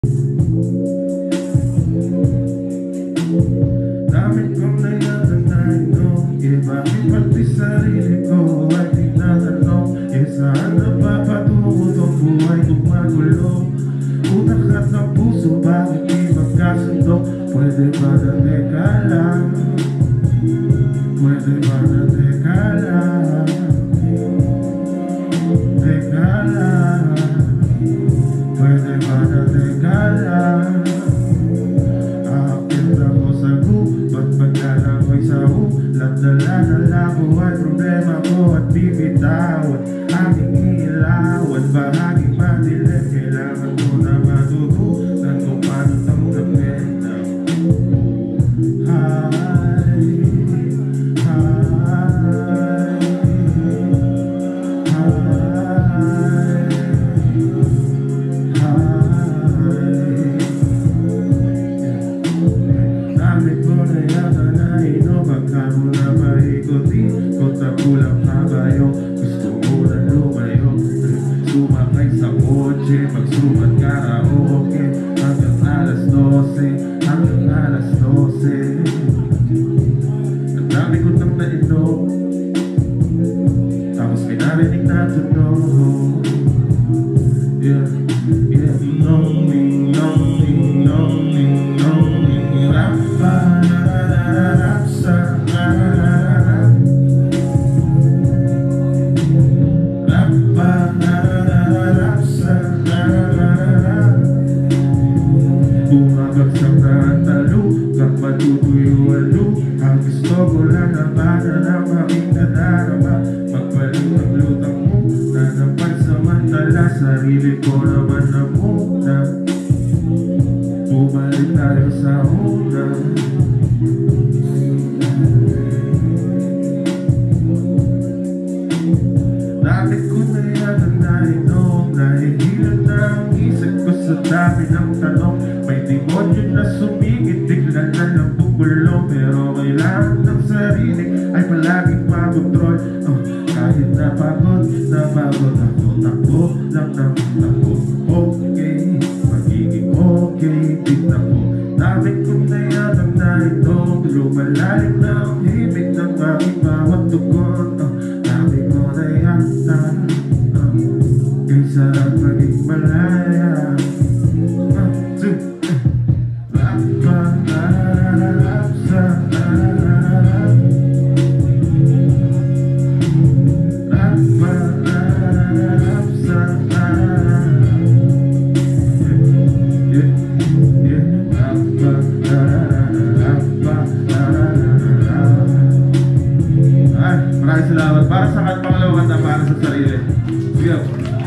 Dami kong nainom, bakit pati sarili ko ay tinatanong, saan na ba patungo tong buhay kong magulo? Utak at ng puso, bakit di magkasundo? Pwede ba na teka lang? Pwede ba na teka lang? Teka lang. Pwede ba na teka lang? Aakit ako sa ba't pagkalang ko'y sahu? Labdala ko ay problema ko at bibitawan. Aking ilawan, bahaging madilim. Kailangan ko na matutunan kung paano tanggapin ng dami ko na yata na inom, baka mo na maikutin kung tagulang ka ba yun? Gusto mo na lumayo, sumakay sa kotse, magsumat karaoke hanggang alas 12, hanggang alas 12. Ang dami ko nang nainom, tapos may narinig na tunog. Yeah, yeah, nong ning nong ning nong ning nong ning rap pa rap sa rap pa rap sa rap. Bumabagsak na ang talo, kap matutuyo-alo. Ang gusto ko lang na para na makita darama. Magbalik ang lutang mo na napansamantala. Sarili ko naman na muna, bumalik tayo sa una. Dami ko na yan ang nainom, nahihilan na ang isip ko sa dami ng tanong. May demonyo na sumigit, bigla na lang bubulong. Pero kailangan ng sarili ay palaging makontrol. Kahit napagod ako, takbo lang ng takbo. Okay, magiging okay, tignan mo. Dami ko na yan ang nainom, lumalalim na ang himig ng aking bawat tugon. Dami ko na yata, kay sarap maging malaya. Rap pa, rap sa rap. Rap pa, rap sa rap. Yeah, yeah, rap pa, rap pa, rap. Ay, maraming salamat. Para sa pangalawa kanta, para sa sarili. Sige.